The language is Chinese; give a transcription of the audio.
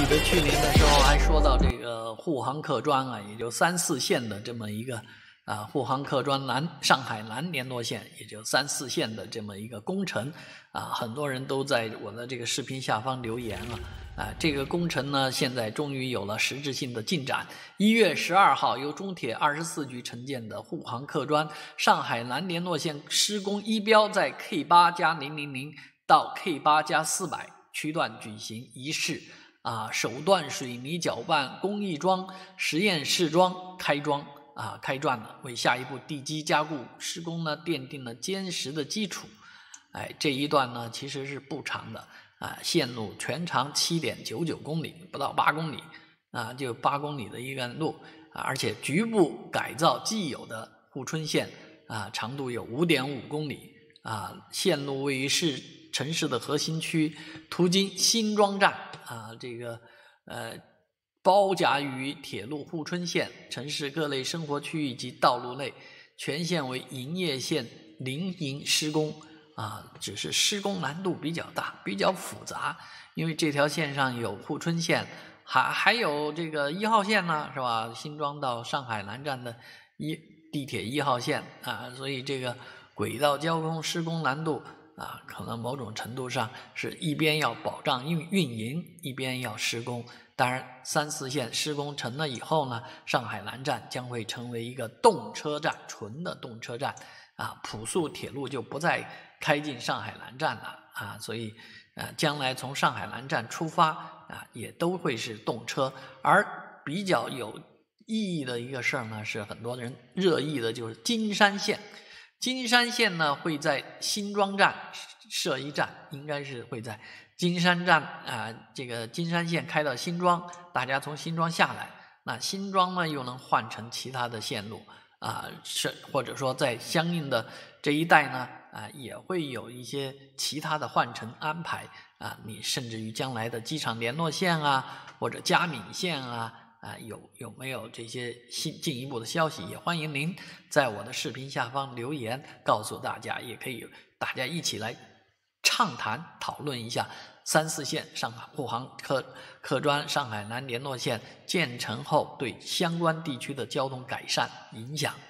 得去年的时候还说到这个沪杭客专啊，也就3、4线的这么一个沪杭客专上海南联络线，也就3、4线的这么一个工程很多人都在我的这个视频下方留言这个工程呢，现在终于有了实质性的进展。1月12号，由中铁24局承建的沪杭客专上海南联络线施工一标在 K8+000 到 K8+400 区段举行仪式首段水泥搅拌工艺桩实验试桩开钻了，为下一步地基加固施工呢奠定了坚实的基础。这一段呢其实是不长的线路全长 7.99 公里，不到8公里就8公里的一个路而且局部改造既有的沪春线长度有 5.5 公里线路位于城市的核心区，途经新庄站这个包夹于铁路沪春线城市各类生活区域及道路内，全线为营业线临营施工只是施工难度比较大，比较复杂，因为这条线上有沪春线，还有这个1号线呢，是吧？新庄到上海南站的地铁1号线所以这个轨道交通施工难度可能某种程度上是一边要保障运营，一边要施工。当然3、4线施工成了以后呢，上海南站将会成为一个动车站，纯的动车站普速铁路就不再开进上海南站了所以将来从上海南站出发也都会是动车。而比较有意义的一个事儿呢，是很多人热议的，就是金山线。金山线呢会在新庄站设一站，应该是会在金山站这个金山线开到新庄，大家从新庄下来，那新庄呢又能换成其他的线路或者说在相应的这一带呢也会有一些其他的换乘安排你甚至于将来的机场联络线或者嘉闵线有没有这些进一步的消息，也欢迎您在我的视频下方留言告诉大家，也可以大家一起来畅谈讨论一下3、4线上海沪杭客专上海南联络线建成后对相关地区的交通改善影响。